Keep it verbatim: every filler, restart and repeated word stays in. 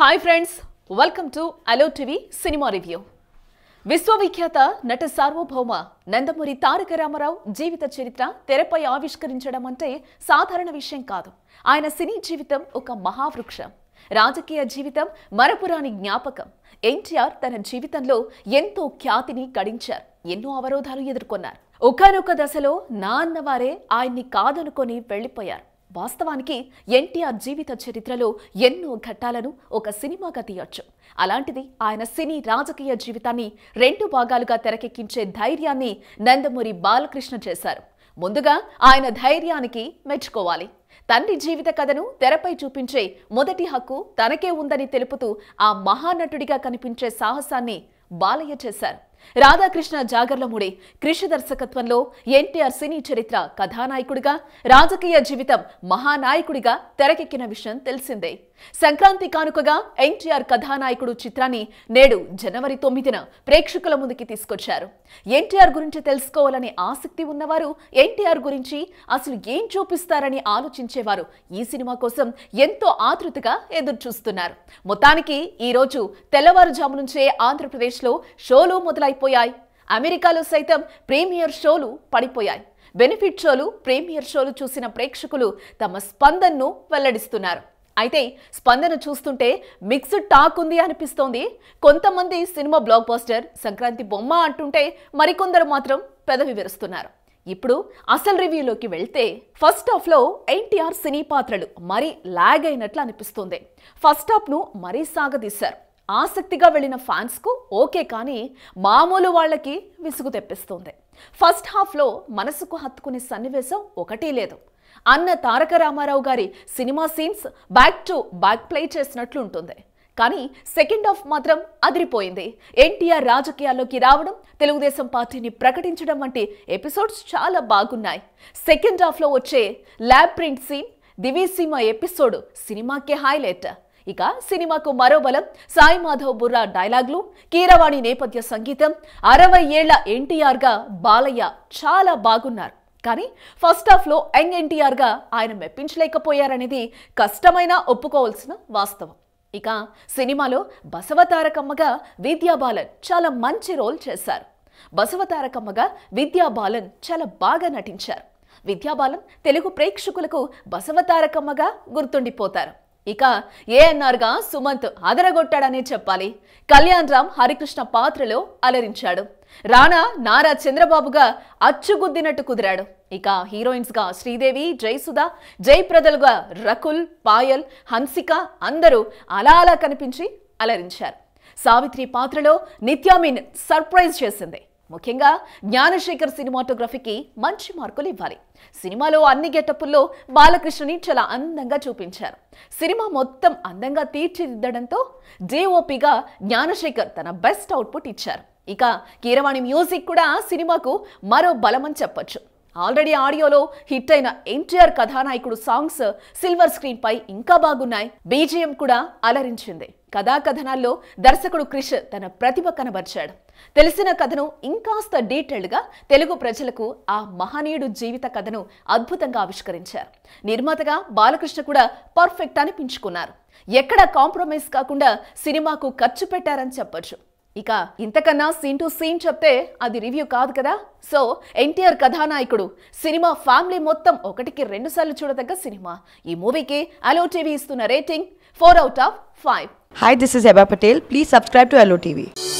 Hi friends, welcome to Hello T V Cinema Review. విశ్వవిఖ్యాత నట సార్వభౌమ నందమూరి తారక రామారావు జీవిత చరిత్ర తెరపై ఆవిష్కరించడం అంటే సాధారణ విషయం కాదు. ఆయన సినీ జీవితం ఒక మహావృక్షం. రాజకీయ జీవితం మరపురాని జ్ఞాపకం. ఎన్టీఆర్ తన జీవితంలో ఎంతో ఖ్యాతిని గడించారు. ఎన్నో అవరోధాలు ఎదుర్కొన్నారు. ఒకానొక దశలో నా అన్నవారే ఆయన్ని కాదనుకొని వెళ్లిపోయారు. వాస్తవానికి ఎన్టీఆర్ జీవిత చరిత్రలో ఎన్నో ఘట్టాలను ఒక సినిమాగా తీయొచ్చు. అలాంటిది ఆయన సినీ రాజకీయ జీవితాన్ని రెండు భాగాలుగా తెరకెక్కించే ధైర్యాన్ని నందమూరి బాలకృష్ణ చేశారు. ముందుగా ఆయన ధైర్యానికి మెచ్చుకోవాలి. తండ్రి జీవిత కథను తెరపై చూపించే మొదటి హక్కు తనకే ఉందని తెలుపుతూ ఆ మహానటుడిగా కనిపించే సాహసాన్ని బాలయ్య చేశారు. రాధాకృష్ణ జాగర్లముడి క్రిష్ దర్శకత్వంలో ఎన్టీఆర్ సినీ చరిత్ర కథానాయకుడిగా, రాజకీయ జీవితం మహానాయకుడిగా తెరకెక్కిన విషయం తెలిసిందే. సంక్రాంతి కానుకగా ఎన్టీఆర్ కథానాయకుడు చిత్రాన్ని నేడు జనవరి తొమ్మిదిన ప్రేక్షకుల ముందుకి తీసుకొచ్చారు. ఎన్టీఆర్ గురించి తెలుసుకోవాలనే ఆసక్తి ఉన్నవారు, ఎన్టీఆర్ గురించి అసలు ఏం చూపిస్తారని ఆలోచించేవారు ఈ సినిమా కోసం ఎంతో ఆతృతగా ఎదురు చూస్తున్నారు. మొత్తానికి ఈ రోజు తెల్లవారుజాము నుంచే ఆంధ్రప్రదేశ్లో షోలు మొదలైపోయాయి. అమెరికాలో సైతం ప్రీమియర్ షోలు పడిపోయాయి. బెనిఫిట్ షోలు, ప్రీమియర్ షోలు చూసిన ప్రేక్షకులు తమ స్పందనను వెల్లడిస్తున్నారు. అయితే స్పందన చూస్తుంటే మిక్స్డ్ టాక్ ఉంది అనిపిస్తోంది. కొంతమంది సినిమా బ్లాక్ బస్టర్, సంక్రాంతి బొమ్మ అంటుంటే మరికొందరు మాత్రం పెదవి విరుస్తున్నారు. ఇప్పుడు అసలు రివ్యూలోకి వెళ్తే ఫస్ట్ హాఫ్ లో ఎన్టీఆర్ సినీ పాత్రలు మరీ లాగ్ అయినట్లు అనిపిస్తుంది. ఫస్ట్ హాఫ్ ను మరీ సాగదీశారు. ఆసక్తిగా వెళ్లిన ఫ్యాన్స్ కు ఓకే, కానీ మామూలు వాళ్ళకి విసుగు తెప్పిస్తుంది. ఫస్ట్ హాఫ్ లో మనసుకు హత్తుకునే సన్నివేశం ఒకటి లేదు. అన్న తారక రామారావు గారి సినిమా scenes back to back play చేసినట్లు ఉంటుంది. కానీ సెకండ్ హాఫ్ మాత్రం అదిరిపోయింది. ఎన్టీఆర్ రాజకీయాల్లోకి రావడం, తెలుగుదేశం పార్టీని ప్రకటించడం వంటి ఎపిసోడ్స్ చాలా బాగున్నాయి. సెకండ్ హాఫ్ లో వచ్చే lab print scene, Diviseema episode సినిమాకే హైలైట్. ఇక సినిమాకు మరో బలం సాయి మాధవ్ బుర్రా డైలాగులు, కీరవాణి నేపథ్య సంగీతం. అరవై ఏళ్ల ఎన్టీఆర్ గా బాలయ్య చాలా బాగున్నారు. కానీ ఫస్ట్ హాఫ్ లో యంగ్ ఎన్టీఆర్ గా ఆయన మెప్పించలేకపోయారనేది కష్టమైనా ఒప్పుకోవాల్సిన వాస్తవం. ఇక సినిమాలో బసవతారకమ్మగా విద్యాబాలన్ చాలా మంచి రోల్ చేశారు. బసవతారకమ్మగా విద్యాబాలన్ చాలా బాగా నటించారు. విద్యాబాలన్ తెలుగు ప్రేక్షకులకు బసవతారకమ్మగా గుర్తుండిపోతారు. ఇక ఏఎన్ఆర్ గా సుమంత్ అదరగొట్టాడనే చెప్పాలి. కళ్యాణ్ రామ్ హరికృష్ణ పాత్రలో అలరించాడు. రానా నారా చంద్రబాబుగా అచ్చుగుద్దినట్టు కుదిరాడు. ఇక హీరోయిన్స్ గా శ్రీదేవి, జయసుధ, జయప్రదలుగా రకుల్, పాయల్, హన్సిక అందరూ అలా అలా కనిపించి అలరించారు. సావిత్రి పాత్రలో నిత్యామీన్ సర్ప్రైజ్ చేసింది. ముఖ్యంగా జ్ఞానశేఖర్ సినిమాటోగ్రఫీకి మంచి మార్కులు ఇవ్వాలి. సినిమాలో అన్ని గెటప్పుల్లో బాలకృష్ణని చాలా అందంగా చూపించారు. సినిమా మొత్తం అందంగా తీర్చిదిద్దడంతో జేఓపీగా జ్ఞానశేఖర్ తన బెస్ట్ అవుట్పుట్ ఇచ్చారు. ఇక కీరవాణి మ్యూజిక్ కూడా సినిమాకు మరో బలమని చెప్పొచ్చు. ఆల్రెడీ ఆడియోలో హిట్ అయిన ఎన్టీఆర్ కథానాయకుడు సాంగ్స్ సిల్వర్ స్క్రీన్ పై ఇంకా బాగున్నాయి. బీజిఎం కూడా అలరించింది. కథా కథనాల్లో దర్శకుడు క్రిష్ తన ప్రతిభ కనబర్చాడు. తెలిసిన కథను ఇంకాస్త డీటెయిల్డ్ గా తెలుగు ప్రజలకు ఆ మహనీయుడు జీవిత కథను అద్భుతంగా ఆవిష్కరించారు. నిర్మాతగా బాలకృష్ణ కూడా పర్ఫెక్ట్ అనిపించుకున్నారు. ఎక్కడ కాంప్రమైజ్ కాకుండా సినిమాకు ఖర్చు పెట్టారని చెప్పొచ్చు. ఇక ఇంతకన్నా సీన్ టు సీన్ చెప్తే అది రివ్యూ కాదు కదా. సో ఎన్టీఆర్ కథానాయకుడు సినిమా ఫ్యామిలీ మొత్తం ఒకటికి రెండు సార్లు చూడదగ్గ సినిమా. ఈ మూవీకి హలో టీవీ ఇస్తున్న rating four out of five. Hi, this is Eba Patel. Please subscribe to Hello T V.